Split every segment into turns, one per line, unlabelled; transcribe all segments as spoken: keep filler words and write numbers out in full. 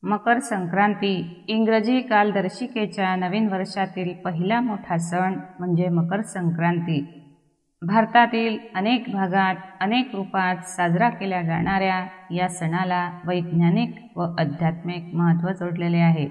मकर संक्रांती इंग्रजी कालदर्शिकेच्या नवीन वर्षातील पहिला मोठा सण म्हणजे मकर संक्रांती. भारतातील अनेक भागात अनेक रूपात साजरा केल्या जाणाऱ्या या सणाला वैज्ञानिक व आध्यात्मिक महत्त्व जोडलेले आहे.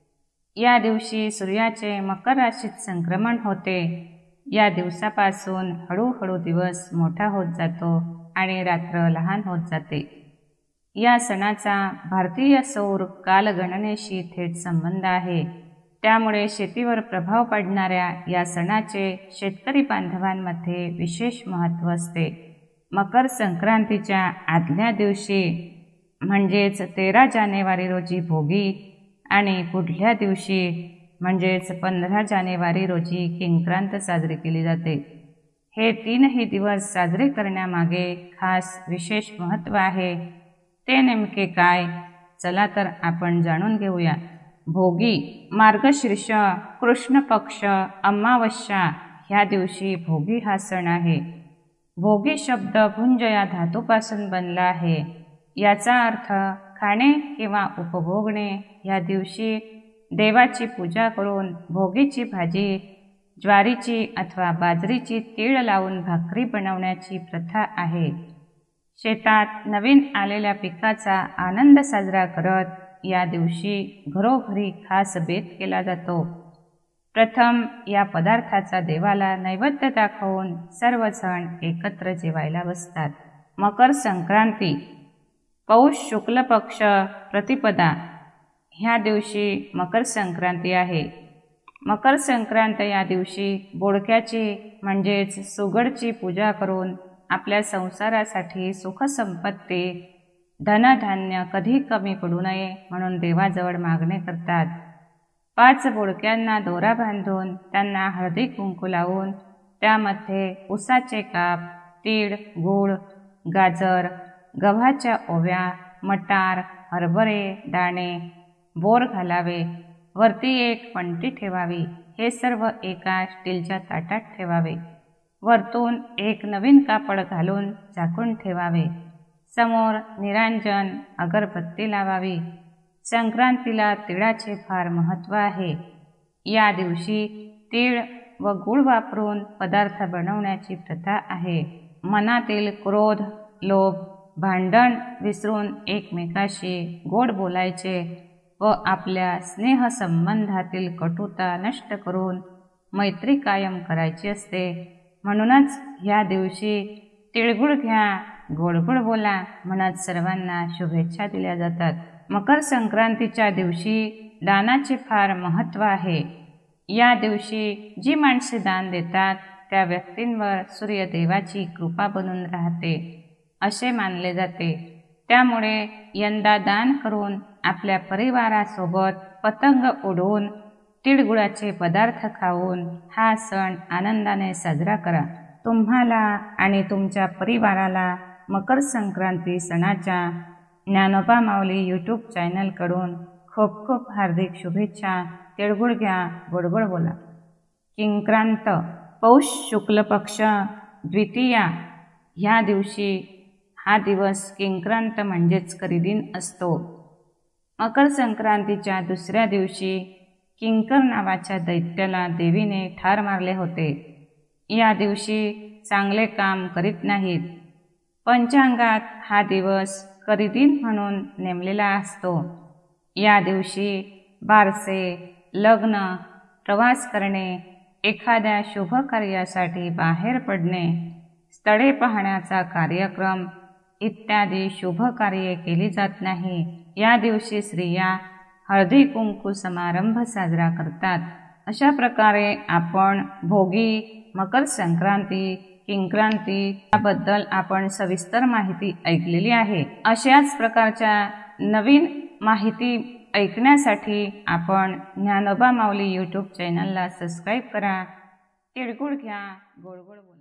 या दिवशी सूर्याचे मकर राशीत संक्रमण होते. या दिवसापासून हळूहळू दिवस मोठा होत जातो आणि रात्र लहान होत जाते. या सणाचा भारतीय सौर कालगणनेशी थेट संबंध आहे. त्यामुळे शेतीवर प्रभाव पडणाऱ्या या सणाचे शेतकरी बांधवांमध्ये विशेष महत्त्व असते. मकर संक्रांतीच्या आदल्या दिवशी म्हणजेच तेरा जानेवारी रोजी भोगी आणि पुढल्या दिवशी म्हणजेच पंधरा जानेवारी रोजी किंक्रांत साजरी केली जाते. हे तीनही दिवस साजरे करण्यामागे खास विशेष महत्त्व आहे. ते नेमके काय? चला तर आपण जाणून घेऊया. भोगी मार्गशीर्ष कृष्ण पक्ष अमावस्या ह्या दिवशी भोगी हा सण आहे. भोगी शब्द भुंज या धातूपासून बनला आहे. याचा अर्थ खाणे किंवा उपभोगणे. या दिवशी देवाची पूजा करून भोगीची भाजी ज्वारीची अथवा बाजरीची तीळ लावून भाकरी बनवण्याची प्रथा आहे. शेतात नवीन आलेल्या पिकाचा आनंद साजरा करत या दिवशी घरोघरी खास बेत केला जातो. प्रथम या पदार्थाचा देवाला नैवेद्य दाखवून सर्वजण एकत्र जेवायला बसतात. मकर संक्रांती पौष शुक्ल पक्ष प्रतिपदा ह्या दिवशी मकर संक्रांती आहे. मकर संक्रांत या दिवशी बोडक्याची म्हणजेच सुगडची पूजा करून आपल्या संसारासाठी सुखसंपत्ती धनधान्य कधी कमी पडू नये म्हणून देवाजवळ मागणे करतात. पाच बोडक्यांना दोरा बांधून त्यांना हळदी कुंकू लावून त्यामध्ये उसाचे काप, तीळ, गूळ, गाजर, गव्हाच्या ओव्या, मटार, हरभरे दाणे, बोर घालावे. वरती एक पंटी ठेवावी. हे सर्व एका स्टीलच्या ताटात ठेवावे. वरतून एक नवीन कापड घालून झाकून ठेवावे. समोर निरांजन अगरबत्ती लावावी. संक्रांतीला तिळाचे फार महत्त्व आहे. या दिवशी तीळ व गूळ वापरून पदार्थ बनवण्याची प्रथा आहे. मनातील क्रोध, लोभ, भांडण विसरून एकमेकाशी गोड बोलायचे व आपल्या स्नेहसंबंधातील कटुता नष्ट करून मैत्री कायम करायची असते. म्हणूनच या दिवशी तिळगुळ घ्या, गोडगोड बोला म्हणत सर्वांना शुभेच्छा दिल्या जातात. मकर संक्रांतीच्या दिवशी दानाचे फार महत्त्व आहे. या दिवशी जी माणसे दान देतात त्या व्यक्तींवर सूर्यदेवाची कृपा बनून राहते असे मानले जाते. त्यामुळे यंदा दान करून आपल्या परिवारासोबत पतंग उडवून तिळगुळाचे पदार्थ खाऊन हा सण आनंदाने साजरा करा. तुम्हाला आणि तुमच्या परिवाराला मकर संक्रांती सणाच्या ज्ञानोबा माऊली यूट्यूब चॅनलकडून खूप खूप हार्दिक शुभेच्छा. तिळगुळ घ्या, गोडगोड बोला. किंक्रांत पौष शुक्ल पक्ष द्वितीया ह्या दिवशी हा दिवस किंक्रांत म्हणजेच करिदिन असतो. मकर संक्रांतीच्या दुसऱ्या दिवशी किंकर नावाच्या दैत्याला देवीने ठार मारले होते. या दिवशी चांगले काम करीत नाहीत. पंचांगात हा दिवस करिदिन म्हणून नेमलेला असतो. या दिवशी बारसे, लग्न, प्रवास करणे, एखाद्या शुभ कार्यासाठी बाहेर पडणे, स्थळे पाहण्याचा कार्यक्रम इत्यादी शुभ कार्ये केली जात नाही. या दिवशी स्त्रिया हळदी कुंकू समारंभ साजरा करतात. अशा प्रकारे आपण भोगी, मकर संक्रांती, किंक्रांती याबद्दल आपण सविस्तर माहिती ऐकलेली आहे. अशाच प्रकारच्या नवीन माहिती ऐकण्यासाठी आपण ज्ञानोबा माऊली यूट्यूब चॅनलला सबस्क्राईब करा. तिळगुळ घ्या, गोडगोड